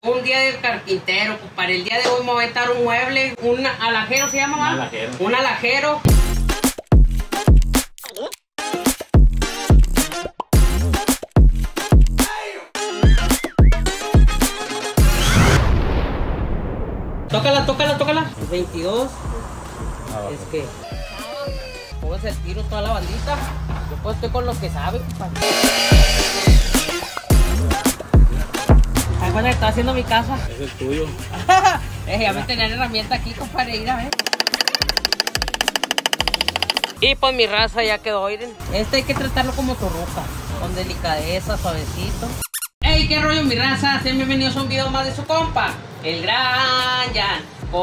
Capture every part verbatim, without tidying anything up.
Un día del carpintero, pues para el día de hoy me voy a aventar un mueble, un alajero se llama, ¿va? Un alajero. Un alajero. Tócala, tócala, tócala. veintidós. Ah, es que póngase el tiro toda la bandita. Yo pues estoy con los que saben, compadre. Ahí cuando está haciendo mi casa. Es el tuyo. eh, ya me tenían herramienta aquí, compadre, ir a ver. Y pues mi raza ya quedó, miren. Este hay que tratarlo como torroca, con delicadeza, suavecito. Hey, qué rollo mi raza, sean bienvenidos a un video más de su compa, el Gran Jan.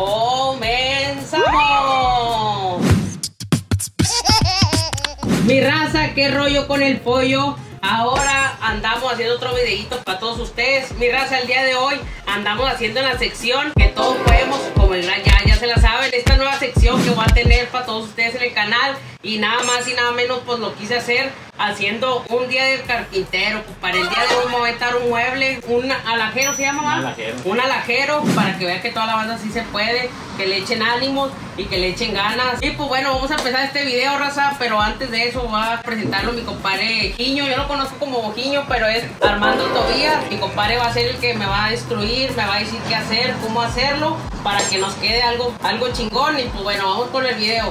¡Comenzamos! Mi raza, qué rollo con el pollo. Ahora andamos haciendo otro videito para todos ustedes. Mi raza, el día de hoy andamos haciendo en la sección que todos podemos, como el Gran Jan, ya se la saben, esta nueva sección que voy a tener para todos ustedes en el canal. Y nada más y nada menos pues lo quise hacer haciendo un día del carpintero. Pues para el día de hoy me voy a aventar un mueble, un alajero se llama, ¿va? Un alajero. Un alajero, para que vean que toda la banda sí se puede, que le echen ánimos y que le echen ganas. Y pues bueno, vamos a empezar este video, raza, pero antes de eso voy a presentarlo a mi compadre Giño. Yo lo conozco como Giño, pero es Armando Tobías. Mi compadre va a ser el que me va a destruir, me va a decir qué hacer, cómo hacerlo, para que nos quede algo, algo chingón. Y pues bueno, vamos con el video.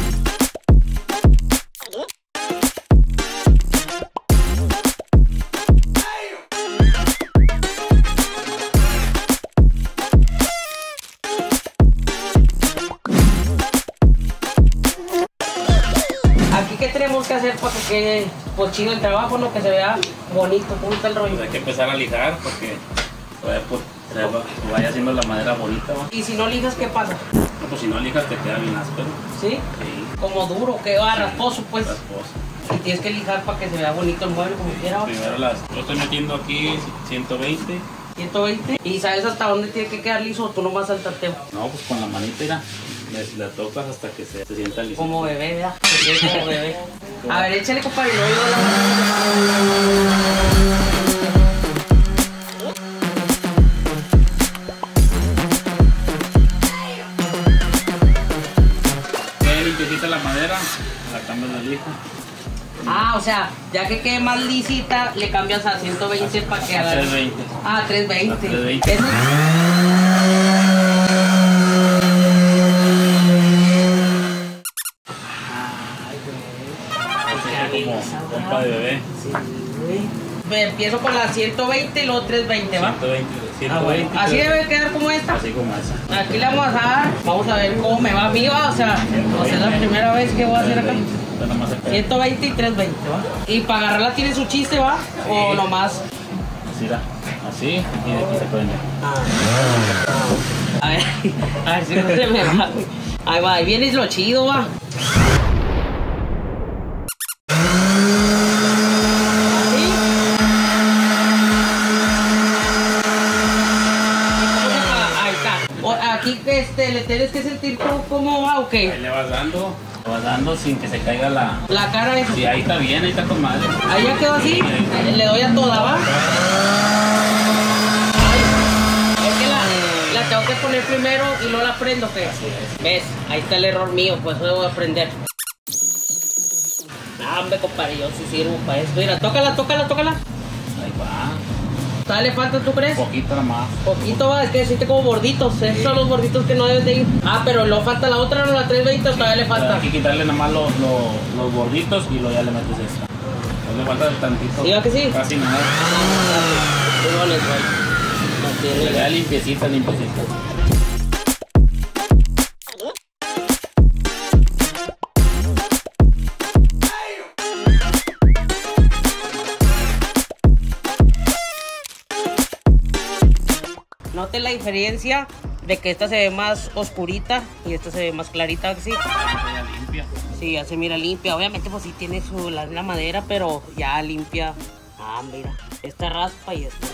¿Qué tenemos que hacer para que quede pues, chido el trabajo, no? Que se vea bonito? ¿Cómo está el rollo? Pues hay que empezar a lijar porque pues, pues, vaya haciendo la madera bonita, ¿va? ¿Y si no lijas, qué pasa? No, pues si no lijas te queda bien áspero. ¿Sí? Sí. Como duro, que va rasposo, pues. Rasposo. Y tienes que lijar para que se vea bonito el mueble, como quiera. Primero las, yo estoy metiendo aquí ciento veinte. ciento veinte. ¿Y sabes hasta dónde tiene que quedar liso o tú nomás al tateo? No, pues con la manita, mira, le, la tocas hasta que se, se sienta liso. Como bebé, ¿verdad? Que quede como bebé. A ver, échale, compadre. No, yo la... Quede limpiecita la madera, la cambias de lija. Ah, o sea, ya que quede más lisita, le cambias a ciento veinte para que haga... trescientos veinte. Ah, trescientos veinte. A trescientos veinte. Eso... Como pompa de bebé. Sí. Me empiezo con la ciento veinte y luego trescientos veinte, ¿va? ciento veinte, Ah, ciento bueno. veinte. Así debe quedar como esta. Así como esa. Aquí le vamos a dar, vamos a ver cómo me va a mí, ¿va? O sea, o sea, es la primera vez que voy a hacer acá. ciento veinte y trescientos veinte, ¿va? Y para agarrarla tiene su chiste, ¿va? Sí. O nomás. Así, da. Así, y de aquí se prende. Ah. A ver, a ver si no se me va. Ahí va, ahí viene lo chido, ¿va? Aquí este, le tienes que sentir cómo, cómo va o qué. Ahí le vas dando, le vas dando sin que se caiga la... La cara esa. Sí, ahí está bien, ahí está con madre. Ahí ya quedó así, le doy a toda, ¿va? Ay, es que la, la tengo que poner primero y luego la prendo, ¿qué? ¿Ves? Ahí está el error mío, pues eso debo aprender. Ah, hombre, compadre, yo sí sirvo para eso. Mira, tócala, tócala, tócala. Ahí va. ¿Todavía le falta, tú crees? Poquito nomás. Poquito va, es que siente como gorditos. Esos son los gorditos que no deben de ir. Ah, pero luego falta la otra, no la trescientos veinte, todavía le falta. Hay que quitarle nomás los, los, los gorditos y luego ya le metes esta. No le falta tantito. ¿Sí va que sí? Casi nada. Qué bueno, es bueno. No Se tiene- queda limpiecita, limpiecita. Noten la diferencia de que esta se ve más oscurita y esta se ve más clarita, ¿sí? Ya limpia. Sí, ya se mira limpia. Obviamente pues sí tiene su la, la madera, pero ya limpia. Ah, mira, esta raspa y esta.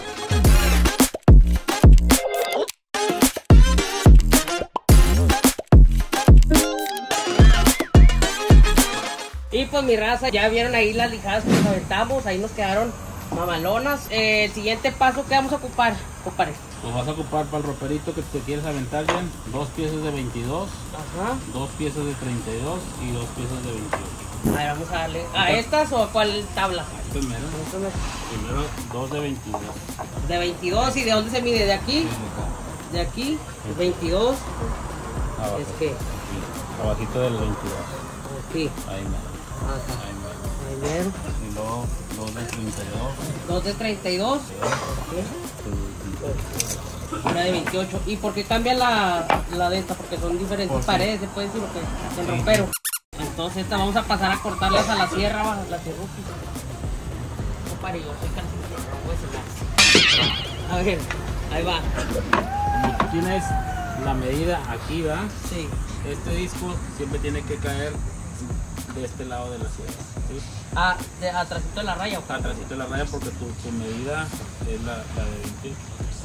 Y pues mi raza, ya vieron ahí las lijadas que nos aventamos, ahí nos quedaron Mamalonas. Eh, el siguiente paso que vamos a ocupar, compadre. Pues vas a ocupar para el roperito que te quieres aventar bien, dos piezas de veintidós, Ajá. dos piezas de treinta y dos y dos piezas de veintiocho. A ver, vamos a darle. ¿A estas o a cuál tabla? Primero, primero dos de veintidós. De veintidós. ¿Y de dónde se mide? ¿De aquí? De aquí, veintidós. Abajo, Es que, aquí, abajito del veintidós. aquí. Ahí mero. Ajá. Ahí mero. Ahí mero. Y luego dos de treinta y dos. Dos de treinta y dos. Una de veintiocho. ¿Y por qué cambia la, la de esta? Porque son diferentes Por paredes, se puede decir, lo que el ropero. Entonces esta vamos a pasar a cortarlas a la sierra, baja la sierruki. Compadre, yo soy carpintero, no puede ser nada. A ver, ahí va. Como tú tienes la medida aquí, ¿va? Sí. Este disco siempre tiene que caer de este lado de la sierra, ¿sí? Ah, de, atrásito de la raya, ¿o qué? Atrásito de la raya porque tu, tu medida es la, la de veinte.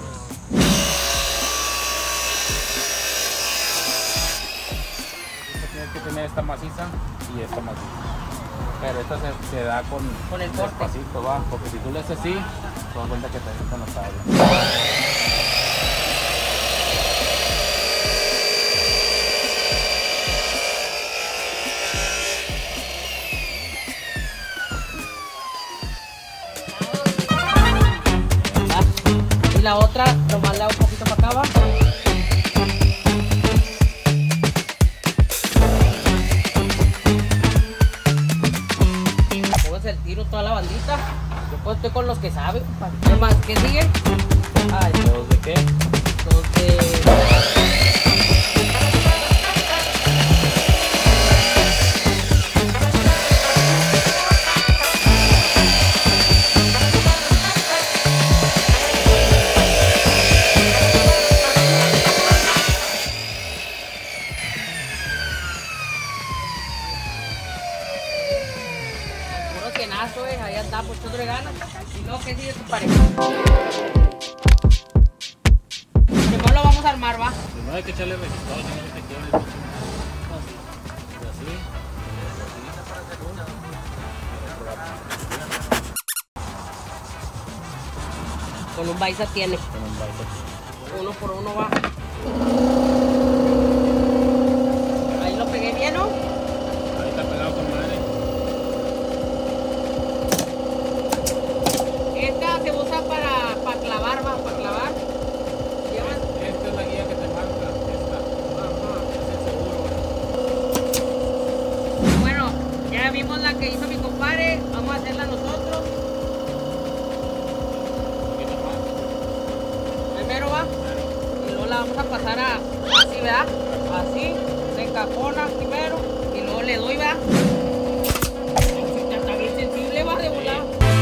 Tienes que tener esta maciza y esta maciza. Pero esta se, se da con, Con el corte. despacito, va, porque si tú le haces así, te das cuenta que te avientan los tablas. Y la otra, nomás le hago un poquito para acá abajo. Póngase el tiro toda la bandita. Yo pues estoy con los que saben, compadre. ¿Qué más? ¿Qué sigue? Ay, ¿Dos de qué? dos de... Cienazo, eh, ahí andamos, echándole ganas. Y luego, ¿qué sigue tu pareja? Primero lo vamos a armar, va. Primero hay que echarle resistol, si no se te quiebra el bicho. Y así, Con un baisa tiene. con un baile. Uno por uno va. Ahí lo pegué bien, ¿no? Ahí está pegado con madre. Esta se usa para, para clavar, va, para clavar. Llevan. Esta es la guía que te marca. Esta. Ajá. Es el seguro. Bueno, ya vimos la que hizo mi compadre. Vamos a hacerla nosotros. Un poquito más. Primero va. Y luego la vamos a pasar a así, ¿verdad? Así. Se encajona primero. Y luego le doy, ¿verdad? Está bien sensible, va de volar.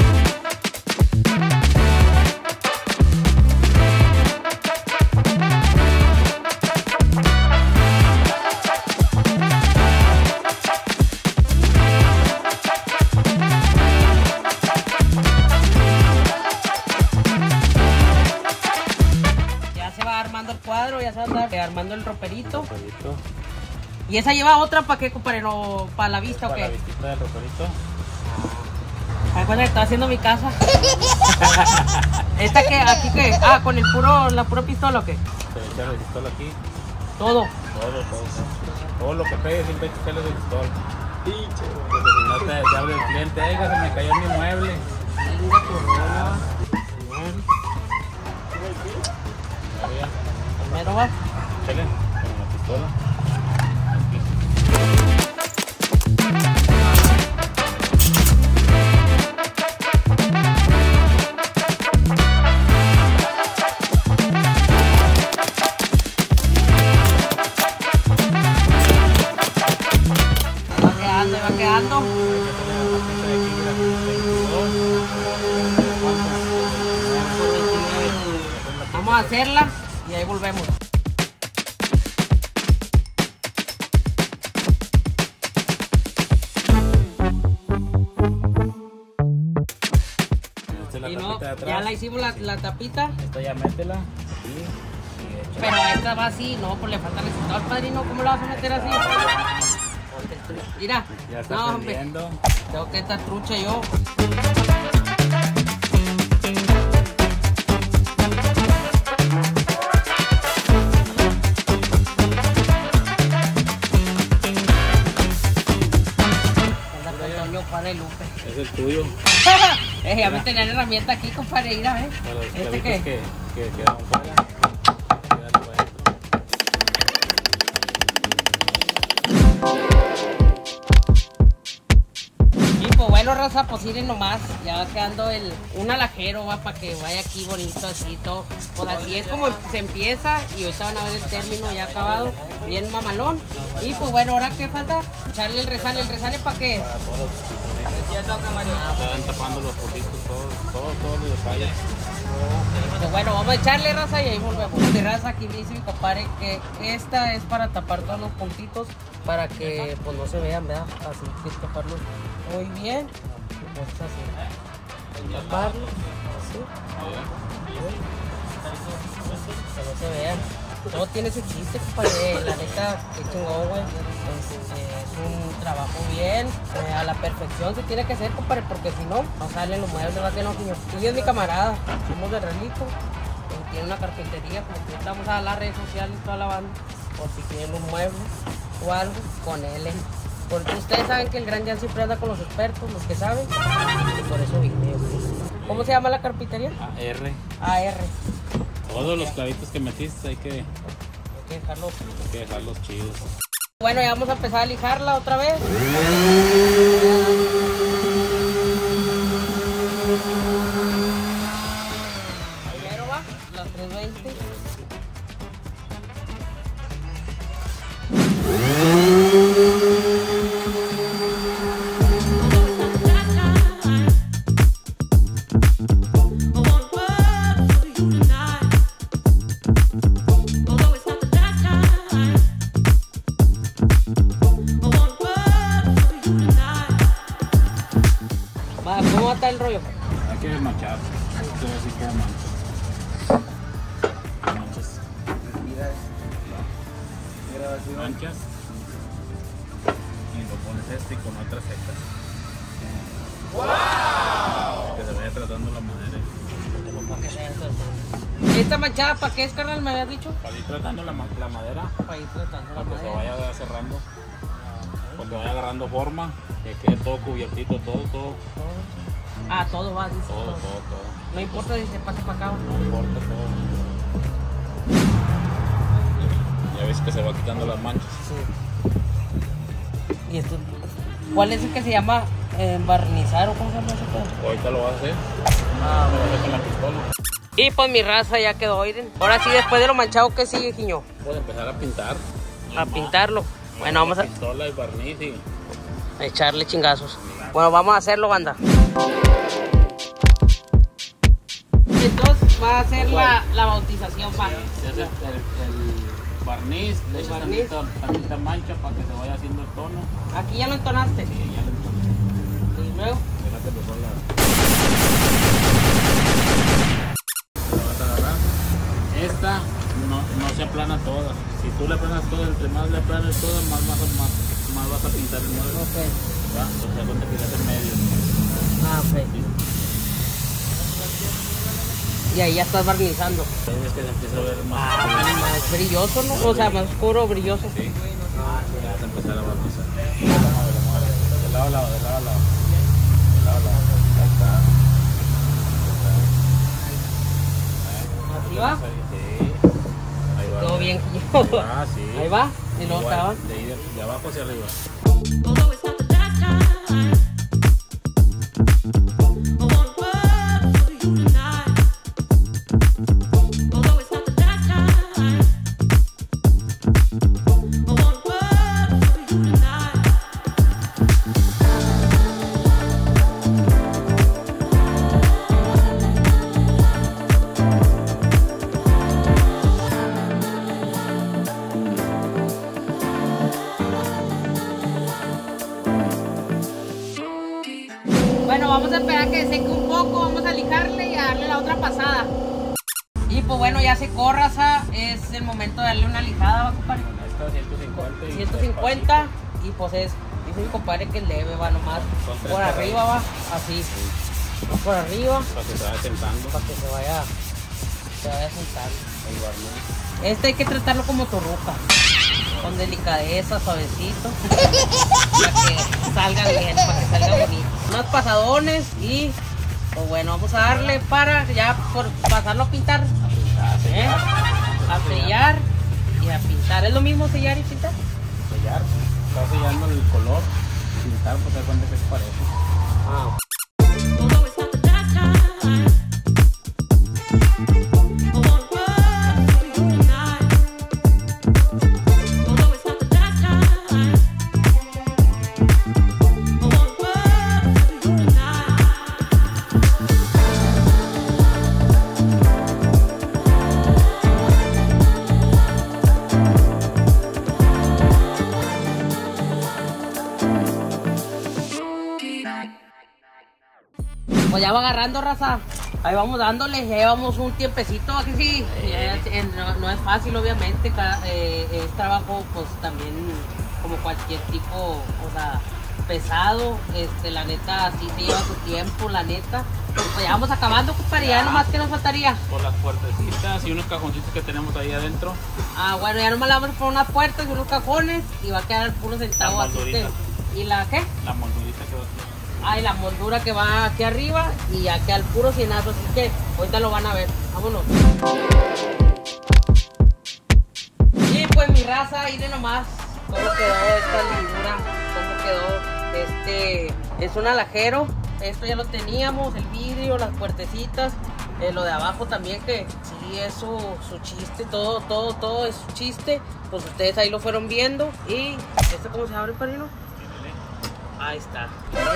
Armando el cuadro, ya se anda armando el roperito. Roperito. ¿Y esa lleva otra para qué, compadre? No, ¿para la vista o Para qué? la vistita del roperito. Ay, bueno, estaba haciendo mi casa. ¿Esta que aquí qué? Ah, con el puro, la pura pistola o qué? Se le echa resistol aquí. Todo. Todo, todo, todo. Todo lo que pegue siempre hay que echarle resistol. Porque si no te, te abre el cliente, oiga, se me cayó mi mueble. Linda corona. Bien. Primero va. Échale con la pistola. Aquí. Va quedando, va quedando. Vamos a hacerla y ahí volvemos. Esta es la Y no, tapita de atrás. ya la hicimos la, la tapita. Esta ya métela. Aquí. Y échala. Pero esta va así, no, pues le falta resistol, padrino. ¿Cómo la vas a meter así? Mira, Ya está no, hombre, prendiendo. tengo que estar trucha yo. tuyo. eh, ya me tenían herramienta aquí, compadre, ir a ver. Para los ¿Este clavitos qué? que, que quedaron fuera. Quedaron para adentro. Y pues bueno, raza, pues miren nomás, ya va quedando el, un alajero, va, para que vaya aquí bonito, así todo. Pues así es como se empieza y ahorita van a ver el término ya acabado, bien mamalón. Y pues bueno, ahora qué falta, echarle el resale, el resale para qué. Para todos los estaban tapando los poquitos, todos, todos, todos los detalles. Pues bueno, vamos a echarle, raza, y ahí volvemos. De raza, aquí dice mi compadre que esta es para tapar todos los puntitos para que pues no se vean, ¿verdad? Así que taparlos muy bien. Y pues así. Taparlos, así. Que no se vean. Todo tiene su chiste, compadre. La neta, qué chingón, güey. Es, es un trabajo bien, eh, a la perfección se tiene que hacer, compadre, porque si no, no salen los muebles, va que no, señor. Tú es mi camarada, somos de Relito, eh, tiene una carpintería, como que estamos a las redes sociales, toda la banda, por si quieren un mueble o algo, con él. eh. Porque ustedes saben que el gran Jan siempre anda con los expertos, los que saben, y por eso vine. ¿Cómo se llama la carpintería? A R. A R. Todos los clavitos que metiste hay que, Hay que dejarlos. hay que dejarlos chidos. Bueno, ya vamos a empezar a lijarla otra vez. Primero va, las trescientos veinte. Va, ¿cómo va a estar el rollo? Hay que desmanchar. Esto es así como manchas. Manchas. Manchas. Y lo pones este y con otras secas. ¡Wow! Que se vaya tratando la madera. ¿Esta manchada para qué es, carnal? ¿Me habías dicho? Para ir tratando la, ma- la madera. Para ir tratando la Para que se madera. vaya cerrando. Para que vaya agarrando forma. Que quede todo cubiertito, todo, todo. Ah, todo va, dice. Todo, todo. todo, todo. No importa si se pasa para acá o no. No importa todo. Ya ves que se va quitando las manchas. Sí. Y esto, ¿cuál es el que se llama eh, barnizar o cómo se llama ese pedo? Ahorita lo vas a hacer. Ah, Lo vas a hacer con la pistola. y pues mi raza ya quedó, miren. Ahora sí, después de lo manchado, ¿qué sigue, Jiño? Puedes empezar a pintar. A pintarlo. Bueno, vamos a Pistola y barniz y... a echarle chingazos. Bueno, vamos a hacerlo, banda. Entonces va a ser la, la bautización, pa. Se hace el, el barniz, le echas barniz. tantita, tantita mancha para que se vaya haciendo el tono. Aquí ya lo entonaste. Y ya le entonces. Y luego, Déjate lo son las... Lo vas a agarrar. Esta no, no se aplana toda. Si tú le aplanas toda, entre más le aplanes toda, más, más, más, más vas a pintar el mueble. ok. ¿Va? Entonces cuenta que es en medio. Ah, ok. Sí. Y ahí ya estás barnizando. Entonces que se empieza a ver más. Ah, más brilloso, ¿no? O sea, más oscuro, brilloso. Sí. Ya vas a empezar a barnizar. De lado a lado, de lado a lado. De lado a lado. Ahí está. Así va. Sí. Ahí va. Todo bien, Jiño. Ah, sí. Ahí va. Y luego Igual, estaban. de, ahí de, de abajo hacia arriba. Although it's not the last time, I want word for you tonight. Although it's not the last time, I want word for you tonight. Bueno, vamos a esperar a que seque un poco, vamos a lijarle y a darle la otra pasada. Y pues bueno, ya secó, raza, es el momento de darle una lijada, va, compadre. Esta ciento cincuenta y ciento cincuenta y pues es, dice mi compadre que leve, va nomás. Son tres Por arriba va, así. Va por arriba, para que se vaya sentando para que se vaya, se vaya sentando. el barniz. Este hay que tratarlo como torruca, con delicadeza, suavecito, para que salga bien, para que salga bonito. unas pasadones y pues bueno, vamos a darle para ya por pasarlo a pintar, A ¿eh? sellar. A sellar y a pintar. ¿Es lo mismo sellar y pintar? Sellar. Está sellando el color. Pintar, pues te das cuenta que es parejo. Ah. Although it's not the last time, I want words for you tonight. Although it's not the last time, I want words for you tonight. Pues ya va agarrando, raza. Ahí vamos dándole, ya llevamos un tiempecito, aquí sí. Ya, eh, no, no es fácil, obviamente. Cada, eh, es trabajo, pues también como cualquier tipo, o sea, pesado. Este, la neta, sí se lleva su tiempo, la neta. Pues ya vamos acabando, compadre. Ya nomás que nos faltaría. Por las puertecitas y unos cajoncitos que tenemos ahí adentro. Ah, bueno, ya nomás le vamos a poner unas puertas y unos cajones y va a quedar puro sentado La así. moldurita. ¿Y la qué? La moldurita que va aquí. Ay, la moldura que va aquí arriba y ya queda el puro cienazo, así que ahorita lo van a ver. Vámonos. Y pues mi raza, miren nomás cómo quedó esta lindura, cómo quedó este, es un alajero. Esto ya lo teníamos, el vidrio, las puertecitas, eh, lo de abajo también que sí es su, su chiste, todo, todo, todo es su chiste. Pues ustedes ahí lo fueron viendo. Y ¿esto cómo se abre, padrino? Ahí está.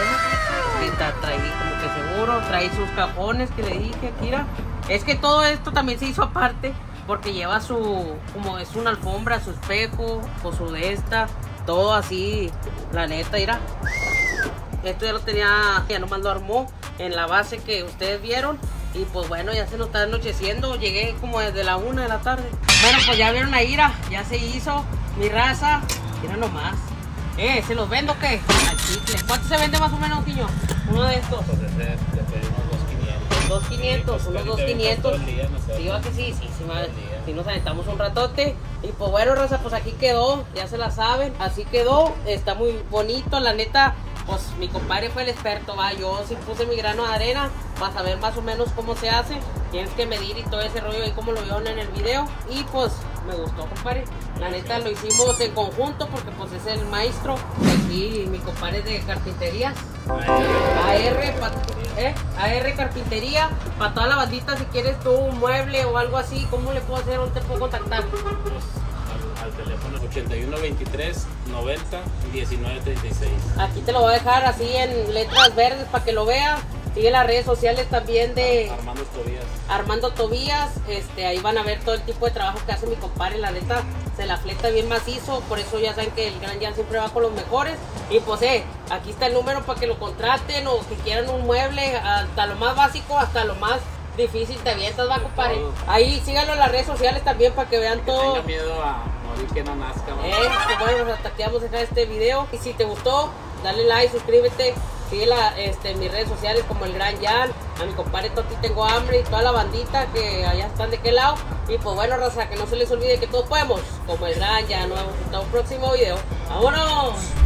Sí, está, trae como que seguro, trae sus cajones que le dije, Akira. Es que todo esto también se hizo aparte porque lleva su, como es una alfombra, su espejo, con su de esta, todo así, la neta, mira. Esto ya lo tenía, ya nomás lo armó en la base que ustedes vieron. Y pues bueno, ya se nos está anocheciendo, llegué como desde la una de la tarde. Bueno, pues ya vieron a Ira, ya se hizo mi raza, mira nomás. Eh, ¿se los vendo o qué? Al chicle. ¿Cuánto se vende más o menos, niño? Uno de estos. Pues ese le pedimos dos quinientos. Dos quinientos, Sí, pues, unos dos ahorita quinientos. todo el día, no sé. Sí, va que sí, sí, sí, madre. Todo el día. Sí, nos aventamos un ratote. Y pues bueno, raza, pues aquí quedó, ya se la saben. Así quedó, está muy bonito, la neta. Pues mi compadre fue el experto, va. Yo sí puse mi grano de arena para saber más o menos cómo se hace. Tienes que medir y todo ese rollo ahí como lo vieron en el video. Y pues me gustó, compadre. La neta lo hicimos en conjunto porque pues es el maestro. Aquí mi compadre es de carpinterías. A R, pa- ¿eh? A R Carpintería, para toda la bandita, si quieres tú un mueble o algo así, ¿cómo le puedo hacer? ¿Dónde te puedo contactar? Pues, al, al teléfono ochenta y uno veintitrés noventa diecinueve treinta y seis. Aquí te lo voy a dejar así en letras verdes para que lo veas. Sigue las redes sociales también de Armando Tobías. Armando Tobías, este, ahí van a ver todo el tipo de trabajo que hace mi compadre, la neta se la fleta bien macizo, por eso ya saben que el Gran Jan siempre va con los mejores. Y pues eh, aquí está el número para que lo contraten o que quieran un mueble, hasta lo más básico, hasta lo más difícil te avientas, va, compadre. Ahí síganlo en las redes sociales también para que vean Que todo. tenga miedo a morir que no nazca. ¿no? Eh, pues bueno, pues hasta aquí vamos a dejar este video. Y si te gustó, dale like, suscríbete, sigue la, este, mis redes sociales como el Gran Jan, a mi compadre Toti Tengo Hambre y toda la bandita que allá están de qué lado. Y pues bueno, raza, que no se les olvide que todos podemos, como el Gran Jan. Nos vemos en un próximo video. ¡Vámonos!